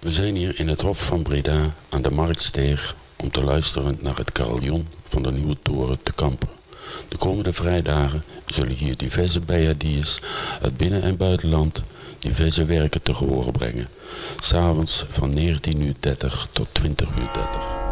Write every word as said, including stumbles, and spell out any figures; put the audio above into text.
We zijn hier in het Hof van Breda aan de Marktsteeg om te luisteren naar het carillon van de Nieuwe Toren te Kampen. De komende vrijdagen zullen hier diverse bijadiers uit binnen- en buitenland diverse werken te gehoren brengen. 's Avonds van negentien uur dertig tot twintig uur dertig.